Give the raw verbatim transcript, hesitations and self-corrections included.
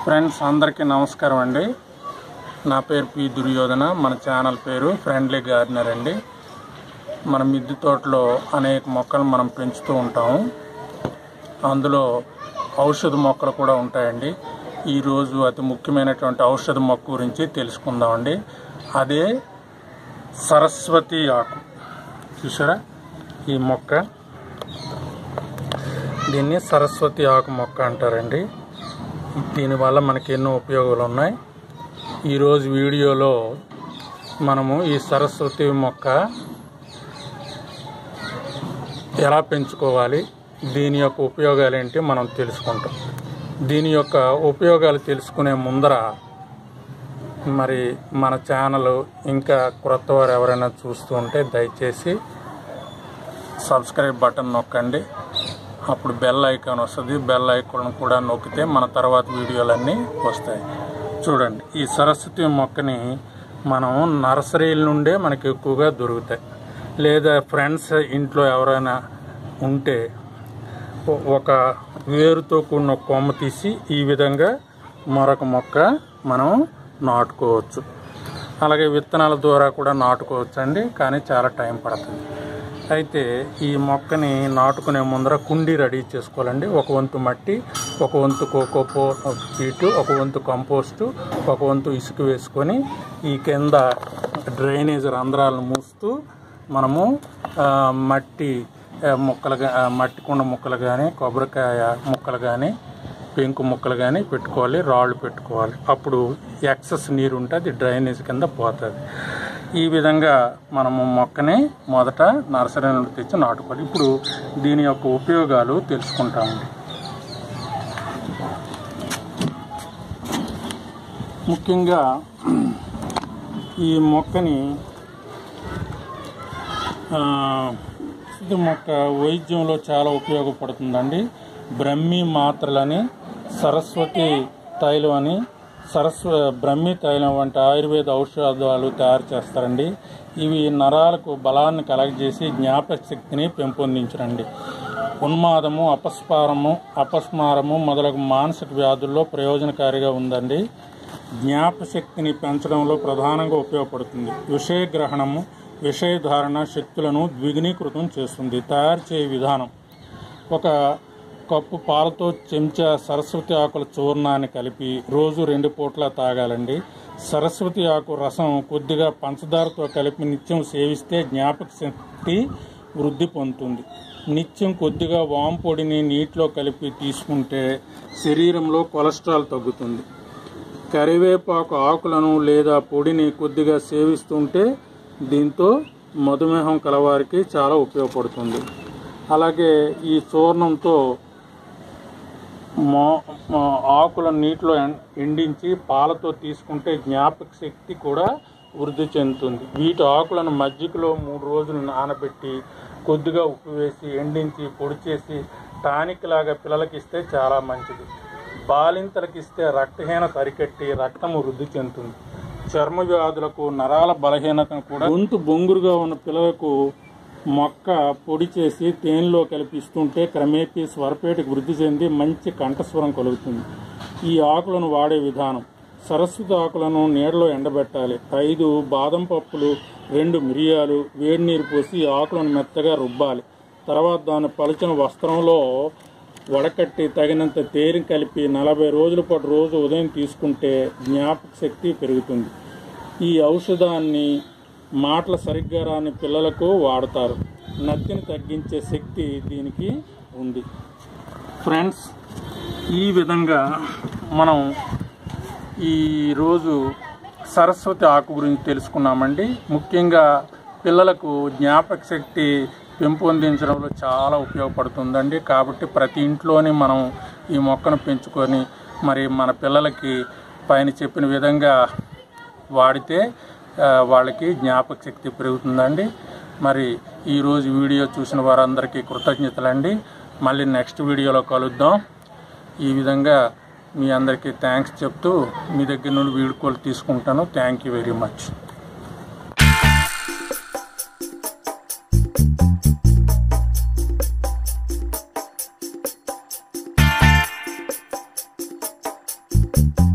Friends అందరికీ నమస్కారం అండి. నా పేరు పి దుర్యోధన. మన ఛానల్ పేరు ఫ్రెండ్లీ గార్డెనర్ అండి. మన మిద్దె తోటలో అనేక మొక్కలు మనం పెంచుతూ ఉంటాము. అందులో ఔషధ మొక్కలు కూడా ఉంటాయండి. ఈరోజు అతి ముఖ్యమైనటువంటి ఔషధ మొక్క గురించి తెలుసుకుందామండి. అదే సరస్వతి ఆకు. చూసారా ఈ మొక్క? దీన్ని సరస్వతి ఆకు మొక్క అంటారండి. దీనివల్ల మనకి ఎన్నో ఉపయోగాలు ఉన్నాయి. ఈరోజు వీడియోలో మనము ఈ సరస్వతి మొక్క ఎలా పెంచుకోవాలి, దీని యొక్క ఉపయోగాలు ఏంటి మనం తెలుసుకుంటాం. దీని యొక్క ఉపయోగాలు తెలుసుకునే ముందర మరి మన ఛానల్ ఇంకా క్రొత్త వారు ఎవరైనా చూస్తూ ఉంటే దయచేసి సబ్స్క్రైబ్ బటన్ నొక్కండి. అప్పుడు బెల్ ఐకాన్ వస్తుంది. బెల్ ఐకాన్ కూడా నొక్కితే మన తర్వాత వీడియోలన్నీ వస్తాయి. చూడండి, ఈ సరస్వతి మొక్కని మనం నర్సరీల నుండే మనకి ఎక్కువగా దొరుకుతాయి. లేదా ఫ్రెండ్స్ ఇంట్లో ఎవరైనా ఉంటే ఒక వేరుతో కూడిన కొమ్మ తీసి ఈ విధంగా మరొక మొక్క మనం నాటుకోవచ్చు. అలాగే విత్తనాల ద్వారా కూడా నాటుకోవచ్చు అండి, కానీ చాలా టైం పడుతుంది. అయితే ఈ మొక్కని నాటుకునే ముందర కుండీ రెడీ చేసుకోవాలండి. ఒక వంతు మట్టి, ఒక వంతు కోకో పీటు, ఒక వంతు కంపోస్టు, ఒక వంతు ఇసుక వేసుకొని ఈ కింద డ్రైనేజ్ రంధ్రాలను మూస్తూ మనము మట్టి ముక్కలు మట్టి కుండ ముక్కలు కానీ, కొబ్బరికాయ ముక్కలు కానీ, పెంకు ముక్కలు కానీ పెట్టుకోవాలి. రాళ్ళు పెట్టుకోవాలి. అప్పుడు ఎక్సెస్ నీరు ఉంటే అది డ్రైనేజ్ కింద పోతుంది. ఈ విధంగా మనము మొక్కని మొదట నర్సరీ నుండి తెచ్చి నాటుకోవాలి. ఇప్పుడు దీని యొక్క ఉపయోగాలు తెలుసుకుంటామండి. ముఖ్యంగా ఈ మొక్కని ఇది మొక్క వైద్యంలో చాలా ఉపయోగపడుతుందండి. బ్రహ్మి మాత్రలని, సరస్వతి తైలం అని, సరస్వ బ్రహ్మి తైలం వంటి ఆయుర్వేద ఔషధాలు తయారు చేస్తారండి. ఇవి నరాలకు బలాన్ని కలగజేసి జ్ఞాపక శక్తిని పెంపొందించరండి. ఉన్మాదము, అపస్మారము అపస్మారము మొదలగు మానసిక వ్యాధుల్లో ప్రయోజనకారిగా ఉందండి. జ్ఞాపక శక్తిని పెంచడంలో ప్రధానంగా ఉపయోగపడుతుంది. విషయగ్రహణము, విషయధారణ శక్తులను ద్విగుణీకృతం చేస్తుంది. తయారు చేయే విధానం: ఒక కప్పు పాలతో చెంచా సరస్వతి ఆకుల చూర్ణాన్ని కలిపి రోజు రెండు పూట్ల తాగాలండి. సరస్వతి ఆకు రసం కొద్దిగా పంచదారతో కలిపి నిత్యం సేవిస్తే జ్ఞాపక శక్తి వృద్ధి పొందుతుంది. నిత్యం కొద్దిగా వాము పొడిని నీటిలో కలిపి తీసుకుంటే శరీరంలో కొలెస్ట్రాల్ తగ్గుతుంది. కరివేపాకు ఆకులను లేదా పొడిని కొద్దిగా సేవిస్తుంటే దీంతో మధుమేహం కలవారికి చాలా ఉపయోగపడుతుంది. అలాగే ఈ చూర్ణంతో మో ఆకుల నీటిలో ఎండించి పాలతో తీసుకుంటే జ్ఞాపక శక్తి కూడా వృద్ధి చెందుతుంది. వీటి ఆకులను మజ్జిగలో మూడు రోజులు నానబెట్టి కొద్దిగా ఉప్పు వేసి ఎండించి పొడి చేసి టానిక్ లాగా పిల్లలకి ఇస్తే చాలా మంచిది. బాలింతలకు ఇస్తే రక్తహీనత అరికట్టి రక్తము వృద్ధి చెందుతుంది. చర్మ వ్యాధులకు, నరాల బలహీనతను కూడా, గొంతు బొంగురుగా ఉన్న పిల్లలకు మొక్క పొడి చేసి తేనెలో కలిపిస్తుంటే క్రమేపీ స్వరపేటకు వృద్ధి చెంది మంచి కంఠస్వరం కలుగుతుంది. ఈ ఆకులను వాడే విధానం: సరస్వతి ఆకులను నీడలో ఎండబెట్టాలి. ఐదు బాదం పప్పులు, రెండు మిరియాలు వేడి నీరు పోసి ఆకులను మెత్తగా రుబ్బాలి. తర్వాత దాన్ని పలుచని వస్త్రంలో వడకట్టి తగినంత తేనె కలిపి నలభై రోజుల పాటు రోజు ఉదయం తీసుకుంటే జ్ఞాపక శక్తి పెరుగుతుంది. ఈ ఔషధాన్ని మాటలు సరిగ్గా రాని పిల్లలకు వాడతారు. నత్తిని తగ్గించే శక్తి దీనికి ఉంది. ఫ్రెండ్స్, ఈ విధంగా మనం ఈరోజు సరస్వతి ఆకు గురించి తెలుసుకున్నామండి. ముఖ్యంగా పిల్లలకు జ్ఞాపక శక్తి పెంపొందించడంలో చాలా ఉపయోగపడుతుందండి. కాబట్టి ప్రతి ఇంట్లోని మనం ఈ మొక్కను పెంచుకొని మరి మన పిల్లలకి పైన చెప్పిన విధంగా వాడితే వాళ్ళకి జ్ఞాపక శక్తి పెరుగుతుందండి. మరి ఈరోజు వీడియో చూసిన వారందరికీ కృతజ్ఞతలండి. మళ్ళీ నెక్స్ట్ వీడియోలో కలుద్దాం. ఈ విధంగా మీ అందరికీ థ్యాంక్స్ చెప్తూ మీ దగ్గర నుండి వీడ్కోలు తీసుకుంటాను. Thank you very much. you